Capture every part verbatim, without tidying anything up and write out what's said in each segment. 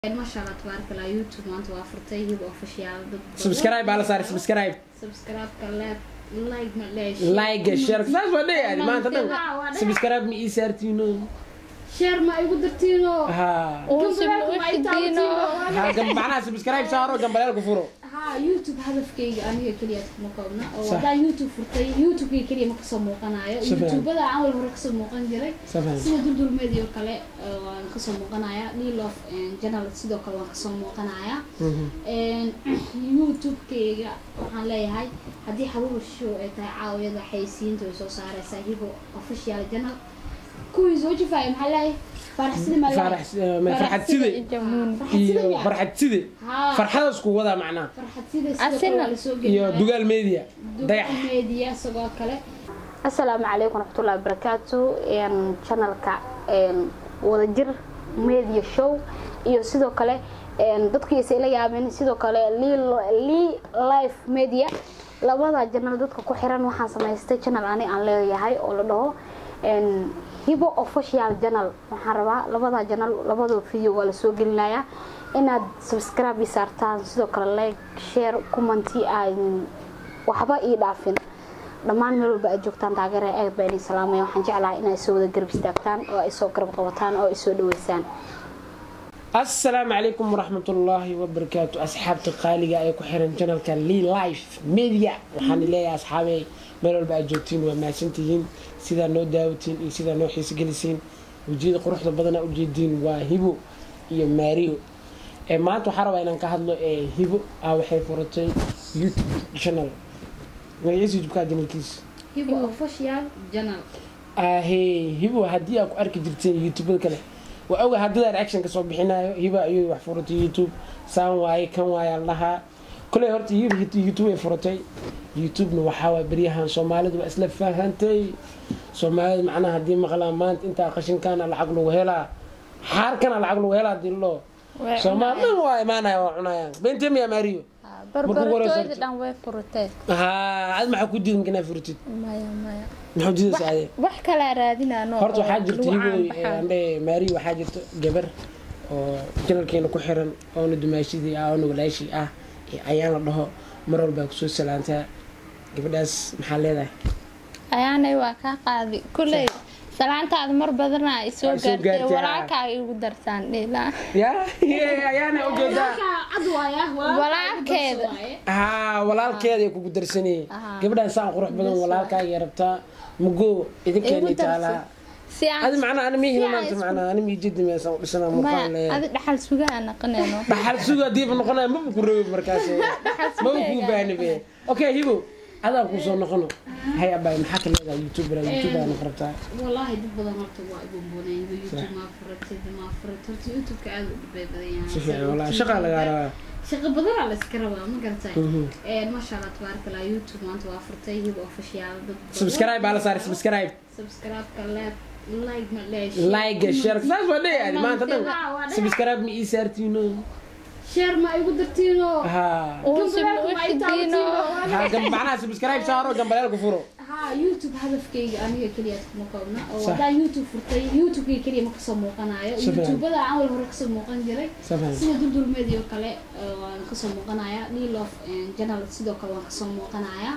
ما شاء الله تبارك الله يوتيوب ما أنت وافرتي يبقى أوفيشال سبسكرايب على صار سبسكرايب سبسكرايب كلاك لايك ليش لايك شير ساس ولا يعني ما أنت سبسكرايب مي سيرتينو شير ما يقدرتينو ها وسبسكرايب ها جنب معنا سبسكرايب صاروا جنب عليك فورو ها يوتيوب هدف كي أنا كليات مقاومة أو دا يوتيوب فرتي يوتيوب كي كليه مقصود مقناعة يوتيوب هذا عمل هو قصد مقنع جري سيد دول دول ميديا كله قصد مقناعة نيلوف جنرال سيد كله قصد مقناعة يوتيوب كي عليه هاي هذه حبوب الشو تعاوي هذا حيسين تويسو صار سايبه أوفيشال جنرال كوي زوجي فاهم هلاي فرح سيدي ما فرح ما فرحت سيدي فرحت سيدي فرحة اسكو وضع معنا فرحت سيدي سيدي يا دوغال ميديا دوغال ميديا سوق كله السلام عليكم ورحمة الله وبركاته إن channel كا إن wadajir media show iyo sidoo kale een dadkiisa ila yaabeen sidoo kale li live media labada channel dadka ku xiran waxaan samaystay channel ani aan leeyahay oo la dhaho een hibo official channel waxaan rabaa labada channel labada video wala soo gelinayaa inaad subscribe saartaan sidoo kale like share comment ay waxba ii dhaafin dhamaan meel walba aad joogtaan taageero aad baan idin salaamay waxaan jeclahay inaad soo wada garab istaagtaan oo ay soo garab qabataan oo ay soo dhaweysaan السلام عليكم ورحمة الله وبركاته أصحابتي قالقة أيكو حيران channel كان لي لايف ميديا وحاني لي يا أصحابي ميرول بقى جوتين وما سنتين سيدا نو داوتين سيدا نو حيس جلسين وجيد قروح بدنا وجيدين وهيبو iyo ماريو ee maanta waxa rabaa inaan ka hadlo ee hibo ah waxay furatay YouTube channel magaciisa YouTube ka channelkiis hibo official channel ah hey hibo hadii aad ku arki jirteen YouTube kale وأوجه هذا الأكشن كسب بحنا يبقى أيوة فرطي يوتيوب سام واي كم واي الله كل هرت يجيب يوتيوب فرطي يوتيوب نوحاول بريها سومالد وأسلف فهنتي سومالد معنا هدي مغلامات أنت قشن كان على عقله وهلا حار كان على عقله وهلا ديلو سومال من واي ما أنا وعنايا بنتي يا ماريو بربرتويد دان way furtay ha ad ma ku diin kana furtid maya maya maxaa diin saade wax kala raadinano horta waxa jirta ande mari waxa jirta gabar oo channelkeena ku xiran oo nu dumaashidii ah oo nu walaashi ah ayaan la dhaho mar walba ku soo salaanta gabadhaas maxaa leedahay ayaanay waa ka qaadi kulay salaantaad mar badana ay soo gaartay walaalkaaga igu dartaan dheela ya ayaana u jeeda adwaaya walaalkeeda ha walaalkeeda ku darsanay gabadhan saan qurux badan walaalkaaga rabtaa mugo idinkeena taala si aan macna ana mihi maanta macna ana mi jiddi ma soo dhisana muuqaal leh ad dhaxal sugaa naqanayno dhaxal sugaa diib noqonay ma ku reebo markaas ma ku baani be okay hibo هذا كوسو نخنو هيا باي محاك لهذا يوتيوبر يوتيوب انا قربتها والله دب بدن horta waa igu boonay youtube ma furatay ma furatay youtube ka aad u beebadan yahay والله شقه laga rabaa shaqo badan la iska rabaa ma gartay ee ma sha Allah tabaaraka Allah youtube maanta waa furtay hibo official dad subscribe على صار subscribe subscribe kalaak like ma leesh like share saas wada yani maanta dhan subscribe mi isartino شير ما يقدرتينو ها وسبسكرايب ها جنب معنا سبسكرايب صاروا جنب عليك فورو ها يوتيوب هدف كي أنا كليات مقاومة أو دا يوتيوب فرتي يوتيوب كي كليه مقصود مقناعة يوتيوب هذا عمل هو قصد مقنع جري سيد دول دول ميديا كله قصد مقناعة نيلوف جنرال سيد كله قصد مقناعة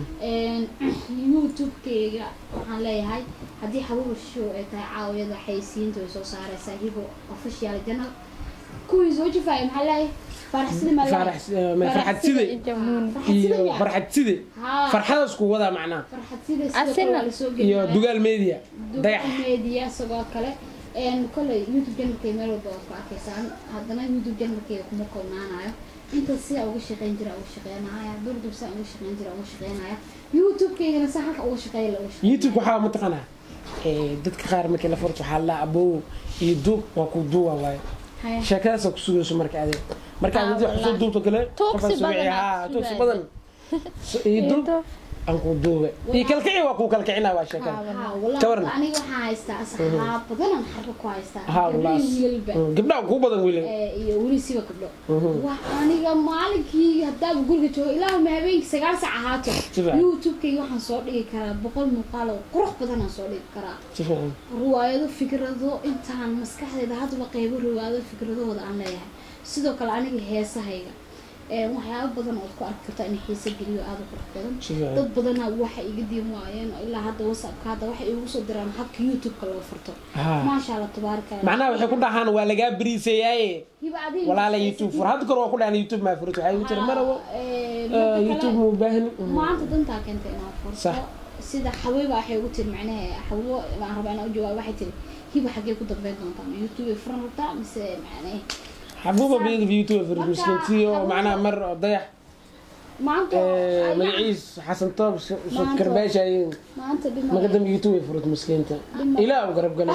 يوتيوب كي عليه هاي هذه حبوب الشو تعاوي هذا حيسين تويسو صار سايبه أوفيشال جنرال كوي زوجي فاهم هلاي فرح سيدي ما فرح ما فرحت سيدي فرحت سيدي فرحة اسكو وضع معنا فرحت سيدي سيدي يا دوغال ميديا دوغال ميديا سوق كله ان كل يوتيوب channel كي ميل بو كاكيسان هادنا يوتيوب channel كي كما كونانايا انت سي او شقين جرا او شقينايا دور دور سا او شقين جرا او شقينايا يوتيوب كي صح او شقين لا يوتيوب waxa ma taqana ee dadka qaar markay la furto waxa la abo iyo duub waa ku duuba waay شكاس كسوس مركادي مركادي حسود دوبتو كله توكسي بدن ها توكسي بدن يدوب aan ku duube iyo kalkici waa ku kalkicina waa sheekada ها والله أنا وحنا هيستا أصحاب بدنا نحرك كويستا ها والله قبل ku badan wiil iyo wali siba qablo waxaaniga maalinkii hadaa guriga joogo ilaa ma habeenkii sagaal saac ahaato youtube-kay waxaan soo dhigi karaa boqol muuqaal oo qurux badan aan soo dhigi karaa ruwaayado fikrado intaan maskaxdeeda hadba qaybo ruwaayado fikradooda aan leeyahay sidoo kale aniga heesahayga ee waxyaabo badan oo ku arki kartaa in xiisa geliyo aad u qurux badan dad badan waxa iga diin waayeen ilaa hadda WhatsApp-ka hadda waxa igu soo diraan habka YouTube-ka loo furto ma sha Allah tabaaraka macnaha waxay ku dhahaan waa laga bariisayay walaala YouTube fur hadda kor waa ku dhahan YouTube ma furto waxay u tir marawo YouTube mu baahan maanta danta keenta inaan furto sida xaweeba waxay ugu tir macnaha xawo ma rabaa inaan u jawaab waxay tir hiba xagee ku dambeyn doontaa YouTube furan rabtaa mise macnaha حبوبة بيجي في يوتيوب في المسكنتي ومعنا مرة ضيع ما أنت ملعيس حسن طاب صوت كرباشة ما أنت ما قدم يوتيوب في مسكنته إلى وقرب قال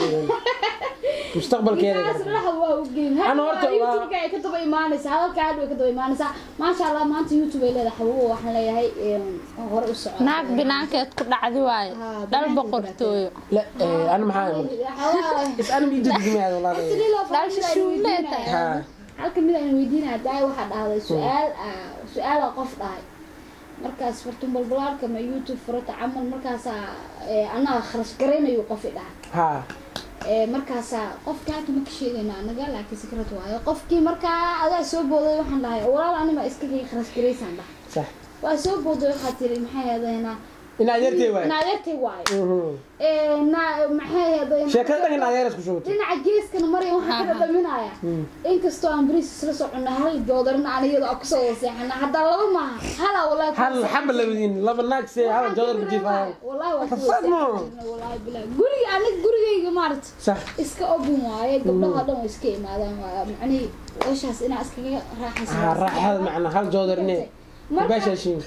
مستقبل كذا أنا ورت يوتيوب كذا كتب إيمانس هذا كعد وكتب إيمانس ما شاء الله ما أنت يوتيوب إلى حبوبة وإحنا ليه هاي غرق السعودية ناك بناك تكون عدواي دل بقرتوي لا أنا محامي بس أنا بيجي جماعة والله لا شو ليته halka mid aan weydiinaa daay waxa dhahday su'aal su'aal qof dhahay markaas fartum balbalka ma YouTube furata amal markaas ana kharash gareynayo qof dhahay ha ee markaas qofka aad ma sheegayna anaga laakiin secret waayo qofkii markaa adaa soo booday waxaan dhahay walaal anima iska kharash gareysan dhahay sax waa soo booday waxa tiri maxay adeena إن عيرتي واي. إن عيرتي واي. إيه نا محي هذا. شكلك إن عيرت كشوت. إن عجيز كان مري وحنا كذا منايا. إن كستو أمبريس سلسلة عنا هل جودرنا على يد أقصى وسيحنا حتى لو ما هلا ولا. هل حمل لبدين لبن ناقص هذا جودر بجيبها. والله وحنا. والله بلا. قولي أنا قولي جمارت. صح. إسك أبو معي قبل هذا إسكي ماذا يعني وش هس أنا إسكي راح أسمع. راح هذا معنا هل جودرني. باش شيء.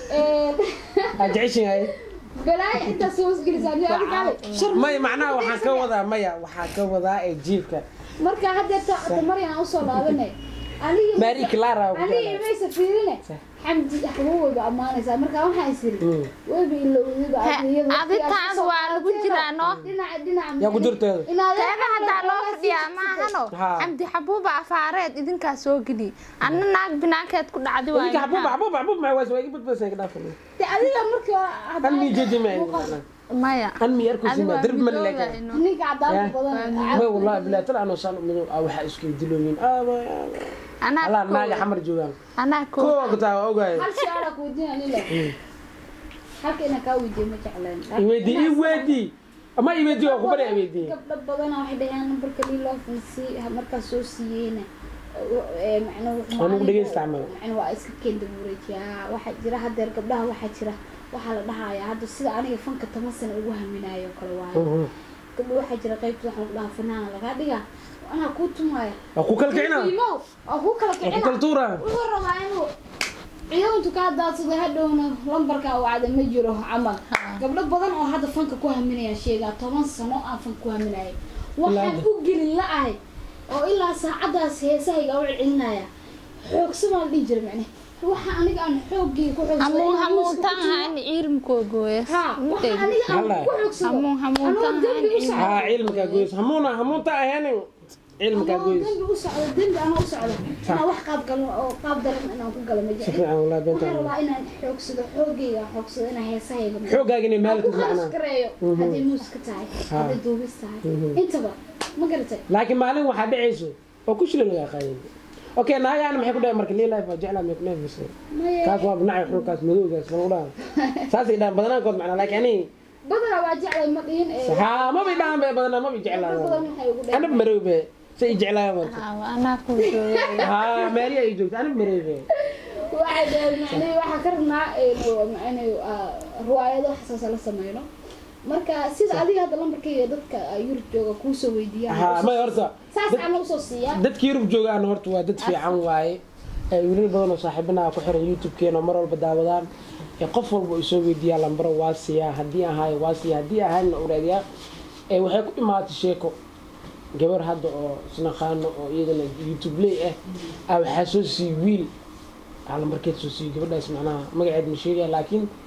أجعشين هاي. بلاي انت سوس جلساني ابيك علي ما معناه waxaan ka wadaa maya waxaa ka wadaa ee jiifka marka hadda ta Maryam oo soo laabanay aniga Mary Clara aniga ma safiirine xamdi xabuub ba amaanaysa marka waxa isiri webi ilowdiba adiyada aditaan waa lagu jiraano dhinac dhinac yaa ku jirteedo taana hada loo fadhiyaa ma ahano xamdi xabuub afaareed idinka soo gili anna naag binaakeed ku dhacdi waa idinka xabuub xabuub xabuub ma waas way badbasay ka dhaafay adiga marka kan mi jejimay maya an mi yarku sima dirb man leeka ninka cadaan badan ma wallahi bilaa tan ana saan mid waxa isku dilooyin aba ana ala naaga xamar joogan ana ko ko taa ogaay hal shaara ku diin ila halka ina ka weydiin ma jeclaan weedi i weedi ama i weedi oo ku bari weedi gabdho badan waxay dhahaan numberka loo fansi marka soo siiyeen ee macna waxaan ugu dhageystaa ma macna waa iska keen dabuureeyaa waxa jira hadeer gabdhaha waxa jira waxa la dhahayaa hadda sida aniga fanka toban sano ugu haminaayo kala waayo gabdho waxa jira qaybta waxa la dhahaa fanaan laga dhiga ana ku tumaya ku kala kicina ku kala kicina ku kala tuura wuxuu rabaa inuu ciidantu ka daadsada hadhowna lambarka wacda ma jiro camal gabdho badan oo hadda fanka ku haminaya sheega toban sano aan fanka ku haminaayo waxaan u gelin la'ahay oo ilaa saacadaas heesahayga u celinaya xoogsamaa dhigi jiray macnaha waxa aniga aan xoogii ku xoogsaday hamuun hamuuntan aan cilmku gooyo ha waxa aniga aan ku xoogsaday hamuun hamuuntan ha cilmka gooyo hamuuna hamuunta ahaanin cilmka gooyo dambi u socdo dambi ana u socdo ana wax qaab gal oo qaab daran inaan ku galo ma jecel sifaan wala beenta waa inaan xoogsado xoogayga xoogsado inaan heesahayga xoogaaga inay maalka macnaa kareeyo hadii muuska tahay hadii duubis tahay intaba ma garatay laakiin maalin waxa dhacayso oo ku shilin laga qaadin okay naagaan maxay ku dhahay marka leeyahay fa jecla ma kuna fiirsan kaas waa bnaa xulkaas madowgaas ma u dhahan saasay dhaan badanaa kood macnaa laakiin ani badana waa jeclay ma dhiin ee ha ma bi dhaan bay badanaa ma bi jeclaa ana marowbe say jeclaa ma ana ku joogo ha mari ay joogto ana marowbe waxa macnaa waxa karnaa ee macnaa ruwaayado xasaas la sameeyno marka sida adiga hadda lambarkayga dadka Yurub jooga ku soo weydiiyaan ha ma horta saas aan u soo siiyaa dadka Yurub joogaan horta waa dad fiican waaye ee wiilal badan oo saaxiibana ku xiran YouTube-keena mar walba daawadaan ee qof walba oo soo weydiiyaa lambar waa siyaa hadii ahay waa siyaa hadii ahaan u raadiyaa ee waxay ku imaatay sheeko gabar hadda oo snaqaano oo iyadana YouTube lay ah waxa soo sii wiil lambarkeed soo sii gabadhaas macnaha magaceed ma sheegay laakiin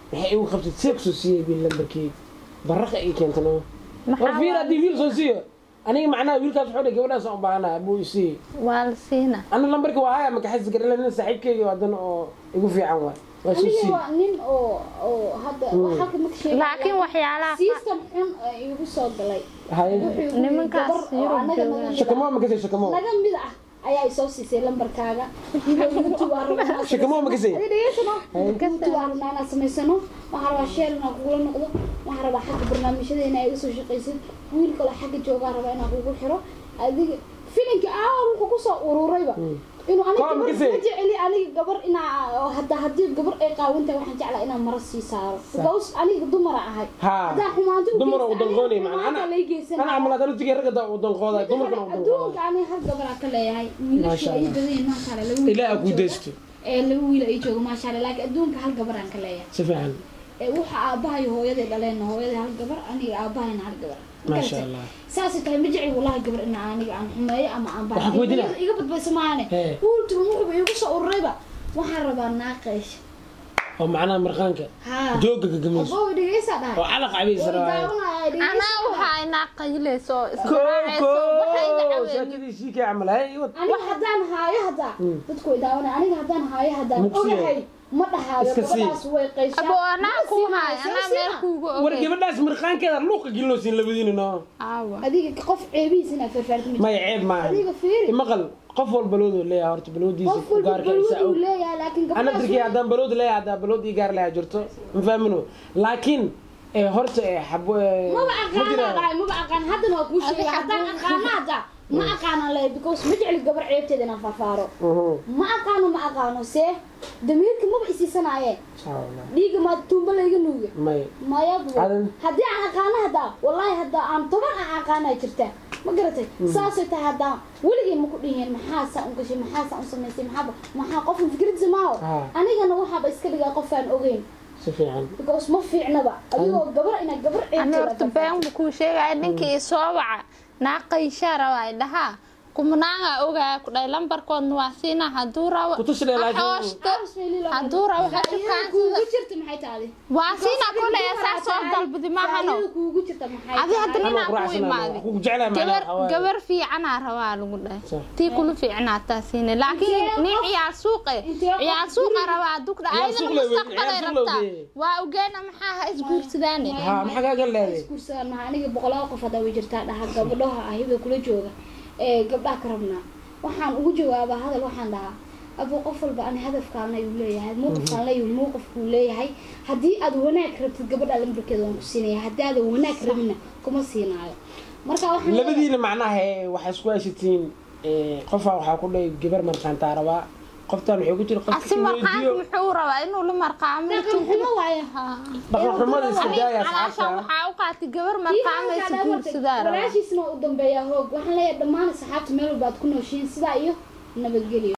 maxay igu qabtay seek soo siiyay bil lambarkii baraqa ay keentano Maxaa war fiir waa- hadii wiil soo siiyo aniga macnaha wiilkaas wuxuu dhahay gabadhaas aan u baahanahay buu isii waa la siina ana lambarkii waa haya maka xasi garan nin saaxiibkeyga wadan oo igu fiican waay waa soo aniga siiyay waa nin oo oo hadda halka ma sheegay laakiin waxyaalaha system xun igu soo galay hay nimankaas Yurub joogaan. shakamo ma kasay shakamo naga mid ah ayaa i soo siisay lambarkaaga youtube aan rabaa shakamo ma kasay adeegsano youtube aan rabaa inaan samaysano waxaan rabaa share inaan kugula noqdo waxaan rabaa xagga barnaamijyadeena ay usoo shaqaysid wiil kale xagga joogaan rabaa inaan kugu xiro adiga filinka aa wuxuu kusoo ururayba inuu aniga Waa, ma gabar kasay? ma jeceli aniga gabar inaa hadda haddii gabar ay qaawintahay waxaan jeclaa inaan maro sii saaro because aniga dumara ahay ha haddaan xumaanto u dumar geysto, u danqoonay aniga macna xumaanta ana lay geysanaya. ana amalaad anu tigay ragga u danqooday dumarkana u danqooday adduunka aniga hal gabar aan ka leeyahay Maasha wiilasha ay Allah. badan yihiin maasha Allah laba wiil ilaa ay ku joogaan. deysto ee laba wiil ay joogo maasha Allah laakiin adduunka hal gabar aan ka leeyahay si fiican ee waxa aabahay hooyaday dhaleen hooyaday hal gabar aniga aabahayna hal gabar Maasha Allah. saas tahay ma jecel wallahi gabar in aan aniga aan xumeeyo ama aan Waxaan ku weydiinaa. iga badbayso maane Hee. wiiltu wuxuu igu soo ururayba waxaan rabaa naaqeesh oo macnaha marqaanka haa jooga gagamayso aboo dhigaysa dhahay oo calaq cabaysa rabaa anaa waxaa inaa qayleyso koko waxay dacween shaakadii shiikay camal hay wad aniga haddaan haayo hadda dadku way daawanaya aniga haddaan haayo haddaan Mugsiga. ogahay ma dhahaayo Iska sii. gabadhaas way qayshaa abo anaa ku haay anaa meel kuugu war ogey gabadhaas marqaankeeda luuqa gelinoosin labadiina no aawa adiga qof ceebihiisa inaad farfaartid ma maya ceeb maahan adiga fiiri maqal qof walba baloodu leeyahay horta baloodiisa qof walba gaarka isa balwadu og leeyahay laakiin ana gabadhaas dirkii haddaan balood leeyahay haddaan balood ii gaar leeyahay jirto ma fahamino laakiin ee horta ee xabo ee maba ma aqaana jiraan dhahay maba aqaan haddana waa kuu sheegay haddaan aqaana hadda ma aqaana leeyahay because ma jecli gabar ceebteeda inaan farfaaro uhu ma aqaano ma aqaano see damiirka maba isiisanaaye saawala dhiiga maa tuumba layga nuuga may maya Adan. haddii aan aqaano haddaa wallaahi haddaa aan toban aan aqaanaa jirta ma garatay saasay tahay haddaa weligay ma ku dhihin maxaasaa u gashay maxaasaa u samaysay maxaaba maxaa qofka fikradisa maaho Ah. anigana waxaaba iska dhigaa qof aan ogeyn si fiican because ma fiicnaba adigoo gabar inaad gabar ani horta ceebteeda been buu kuu sheegaya ninkii i soo waca naa qayshaa rabaa i dhahaa kumnaanga ogaa ku dhahay lambarkoodna waa siinaa hadduu rabo Ku tusi dheer laakiin- axooshto hadduu rabo ha kuugu shukaansada jirta maxay tahay waa siinaa kule saa soo dalbadi maahano kuugu jirta maxay adi hadda Anoo ninaa ku quraacsanaa, imaaday ku jeclahay macnaha gabar xawaaye. gabar fiicanaa rabaa lagu dhahay Sax. tii kula fiicnaataa siine laakiin Intee nin qof- ciyaar suuqe intee qof ciyaar suuqa guri- rabaa dugda Ciyaar ayadana suuq leh wey, mustaqbalay ciyaar suuq leh rabtaa wey. waa ogeena maxaa ha isguursadaane ha maxaa kaaga leeday iskuursadaan maha aniga boqolaal qof haddaa way jirtaa dhaha gabadhaha ahiba kula jooga ee gabdhaha ka rabnaa waxaan ugu jawaabaa hadal waxaan dhahaa abuu qof walba ani hadafkaan ayuu leeyahay mowqifkaan leeyahay mowqifkuu leeyahay haddii aad wanaag rabtid gabadha lambarkeeda waan ku siinaya haddii aadan wanaag rabinna kuma siinaayo marka waxaan leeyahay- labadiina macnaha ee waxay isku haysatiin ee qofaa waxaa ku dhahay gabar marqaantaa rabaa qoftaan wuxuu ku jira qof asi marqaanka muxuu rabaa inuu la marqaamo dhaqan xumo waaye dhaqan xumada iska daaya calaashan asxaabta waxaa u qaatay gabar marqaamaysa guursadaa rabaa walaashiisna u dambeeyaa hoog waxaan leeyahay dhammaan asxaabta meel walba aad ku nooshiin sidaa iyo nabadgelyo